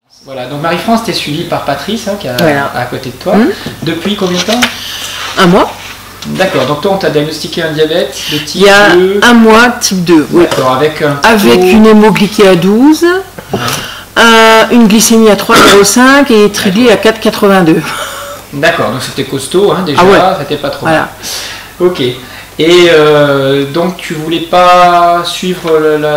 Voilà, donc Marie-France, tu es suivie par Patrice, qui est à côté de toi. Depuis combien de temps? 1 mois. D'accord, donc toi on t'a diagnostiqué un diabète de type 2. Il y a 1 mois, type 2. D'accord, avec une hémoglycée à 12, une glycémie à 3,05 et triglycérides à 4,82. D'accord, donc c'était costaud déjà, c'était pas trop mal. Ok. Et donc tu voulais pas suivre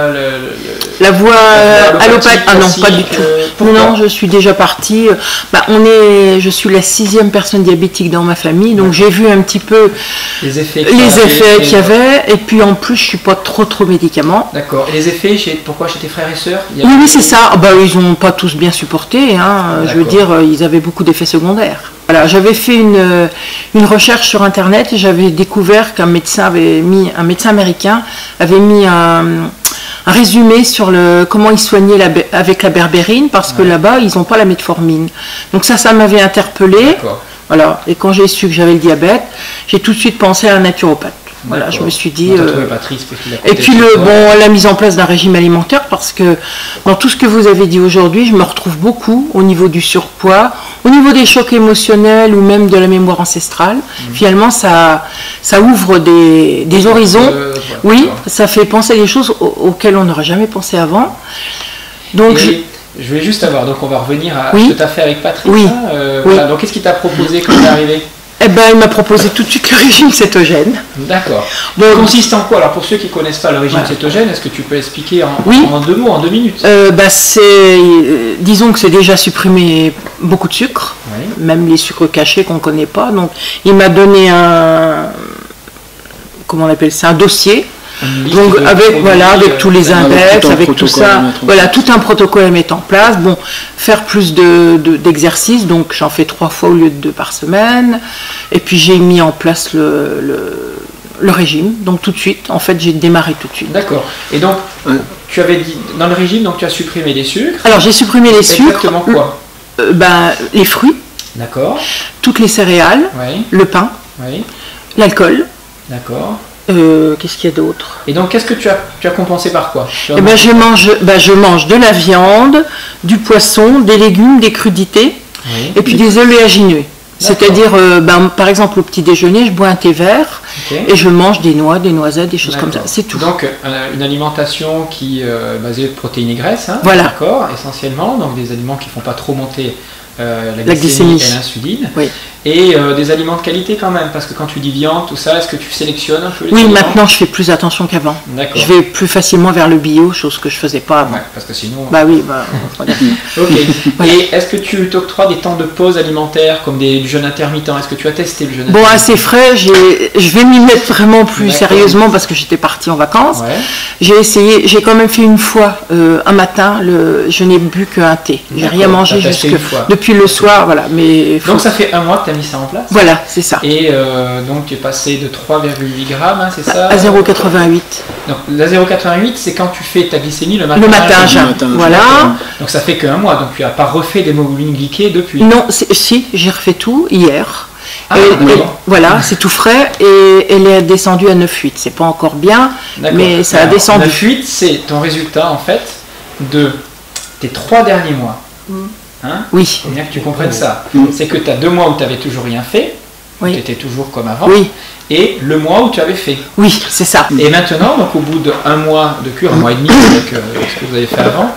la voie allopathique? Ah non, pas du tout. Non, je suis déjà partie. Je suis la 6e personne diabétique dans ma famille, donc j'ai vu un petit peu les effets qu'il y avait. Et puis en plus, je suis pas trop médicaments. D'accord. Et les effets, pourquoi chez tes frères et sœurs? Oui, c'est ça. Ils n'ont pas tous bien supporté. Je veux dire, ils avaient beaucoup d'effets secondaires. Voilà, j'avais fait une recherche sur internet et j'avais découvert qu'un médecin américain avait mis un résumé sur comment ils soignaient avec la berbérine, parce que là-bas ils n'ont pas la metformine. Donc ça m'avait interpellée. Voilà. Et quand j'ai su que j'avais le diabète, j'ai tout de suite pensé à un naturopathe. Voilà, je me suis dit. Et puis la mise en place d'un régime alimentaire, parce que dans tout ce que vous avez dit aujourd'hui, je me retrouve beaucoup au niveau du surpoids, au niveau des chocs émotionnels ou même de la mémoire ancestrale. Finalement, ça ouvre des horizons. Oui, ça fait penser des choses auxquelles on n'aurait jamais pensé avant. Donc je voulais juste savoir, donc on va revenir à ce que tu as fait avec Patrice. Voilà, donc qu'est-ce qu'il t'a proposé quand tu es arrivé? Il m'a proposé tout de suite le régime cétogène. D'accord. Consiste en quoi? Alors pour ceux qui ne connaissent pas le régime cétogène, est-ce que tu peux expliquer en 2 mots, en 2 minutes? Disons que c'est déjà supprimer beaucoup de sucre, même les sucres cachés qu'on ne connaît pas. Donc il m'a donné comment on appelle ça, un dossier. Donc avec tous les index, avec tout ça, tout un protocole à mettre en place. Faire plus d'exercices, donc j'en fais 3 fois au lieu de 2 par semaine. Et puis j'ai mis en place le régime, donc tout de suite, en fait j'ai démarré tout de suite. D'accord. Et donc tu avais dit, dans le régime, donc tu as supprimé les sucres. Alors j'ai supprimé les sucres. Exactement quoi? Les fruits. D'accord. Toutes les céréales, le pain, l'alcool. D'accord. Qu'est-ce qu'il y a d'autre? Et donc qu'est-ce que tu as compensé par quoi? Je mange de la viande, du poisson, des légumes, des crudités, et puis des oléagineux. C'est-à-dire, par exemple, au petit déjeuner, je bois un thé vert et je mange des noix, des noisettes, des choses comme ça. C'est tout. Donc une alimentation qui est basée de protéines et graisses, d'accord, essentiellement, donc des aliments qui ne font pas trop monter la glycémie et l'insuline. Et des aliments de qualité quand même, parce que quand tu dis viande, tout ça, est-ce que tu sélectionnes un peu les aliments? Maintenant je fais plus attention qu'avant. Je vais plus facilement vers le bio, chose que je faisais pas avant. Parce que sinon... Ok. Et est-ce que tu t'octroies des temps de pause alimentaire, comme du jeûne intermittent? Est-ce que tu as testé le jeûne intermittent? Assez frais, je vais m'y mettre vraiment plus sérieusement, parce que j'étais partie en vacances. J'ai essayé, j'ai quand même fait une fois, un matin, je n'ai bu qu'un thé. J'ai rien mangé depuis le soir, voilà. Donc ça fait 1 mois que tu as mis ça en place? Voilà, c'est ça. Et donc tu es passé de 3,8 grammes, c'est ça? À 0,88. Donc la 0,88, c'est quand tu fais ta glycémie le matin. Le matin, voilà. Donc ça fait que 1 mois, donc tu n'as pas refait d'hémoglobine glyquée depuis? Non, si, j'ai refait tout hier. Voilà, c'est tout frais et elle est descendue à 9,8. C'est pas encore bien, mais ça a descendu. 9,8, c'est ton résultat en fait de tes 3 derniers mois. Oui. Il faut bien que tu comprennes ça. C'est que tu as 2 mois où tu n'avais toujours rien fait, tu étais toujours comme avant, et le mois où tu avais fait. Oui, c'est ça. Et maintenant, donc au bout d'1 mois de cure, 1 mois et demi avec ce que vous avez fait avant,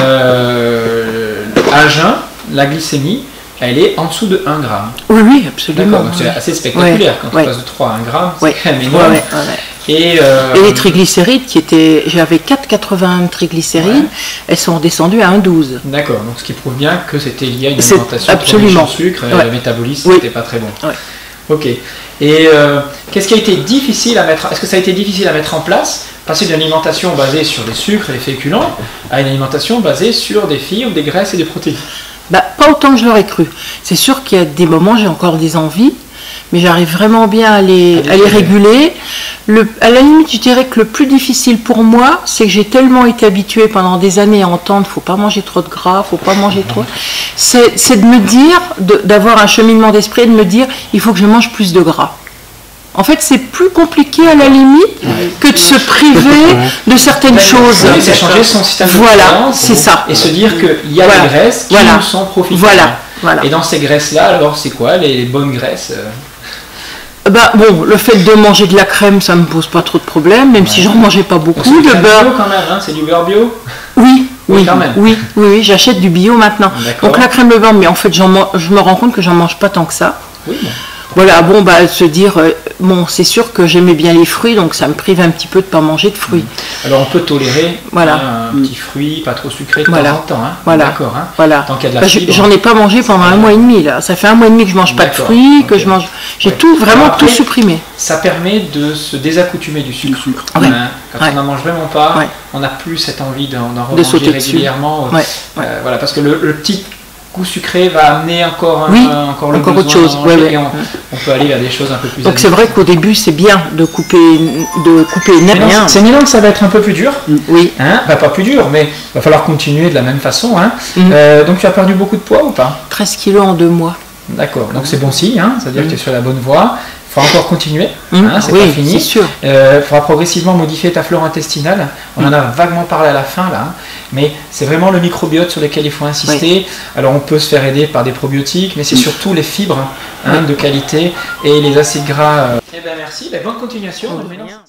à jeun, la glycémie, elle est en dessous de 1 gramme. Oui, absolument. Donc c'est assez spectaculaire quand tu passes de 3 à 1 gramme, c'est quand même énorme. Et les triglycérides, j'avais 4,80 triglycérides, elles sont redescendues à 1,12. D'accord, donc ce qui prouve bien que c'était lié à une alimentation trop riche en sucre et le métabolisme n'était pas très bon. Ok. Et qu'est-ce qui a été difficile à mettre? Est-ce que ça a été difficile à mettre en place, passer d'une alimentation basée sur les sucres et les féculents à une alimentation basée sur des fibres, des graisses et des protéines? Pas autant que je l'aurais cru. C'est sûr qu'il y a des moments, j'ai encore des envies, mais j'arrive vraiment bien à les réguler. À la limite, je dirais que le plus difficile pour moi, c'est que j'ai tellement été habituée pendant des années à entendre « faut pas manger trop de gras, faut pas manger trop », c'est de me dire, d'avoir un cheminement d'esprit et de me dire « il faut que je mange plus de gras ». En fait, c'est plus compliqué à la limite que de se priver de certaines choses. C'est changer son système de voilà, c'est ça. Et se dire qu'il y a des graisses qui nous sont profitables. Voilà. Et dans ces graisses-là, alors c'est quoi les bonnes graisses? Bah, bon, le fait de manger de la crème, ça me pose pas trop de problème, même si j'en mangeais pas beaucoup. Le beurre bio quand même, hein, c'est du beurre bio? Oui, quand même. Oui, j'achète du bio maintenant. Donc la crème, le beurre, mais en fait, je me rends compte que j'en mange pas tant que ça. Oui, bon. Voilà, bon, bah, se dire, bon, c'est sûr que j'aimais bien les fruits, donc ça me prive un petit peu de ne pas manger de fruits. Alors on peut tolérer un petit fruit, pas trop sucré de temps en temps. Hein. Voilà. D'accord. Hein. Voilà. Tant qu'il y a de la fibre. J'en ai pas mangé pendant un mois et demi, là. Ça fait un mois et demi que je mange pas de fruits, que je mange. J'ai tout supprimé. Ça permet de se désaccoutumer du sucre. Quand on n'en mange vraiment pas, on n'a plus cette envie d'en remanger régulièrement. Voilà, parce que le petit sucré va amener encore autre chose. On peut aller vers des choses un peu plus. Donc c'est vrai qu'au début c'est bien de couper net. C'est évident que ça va être un peu plus dur. Oui. Hein, pas plus dur, mais il va falloir continuer de la même façon. Hein. Donc tu as perdu beaucoup de poids ou pas? 13 kilos en 2 mois. D'accord. Donc c'est bon signe. Hein, c'est-à-dire que tu es sur la bonne voie. Il faudra encore continuer, c'est pas fini. C'est sûr. Il faudra progressivement modifier ta flore intestinale. On en a vaguement parlé à la fin là, mais c'est vraiment le microbiote sur lequel il faut insister. Alors on peut se faire aider par des probiotiques, mais c'est surtout les fibres de qualité et les acides gras. Eh bien merci, bonne continuation.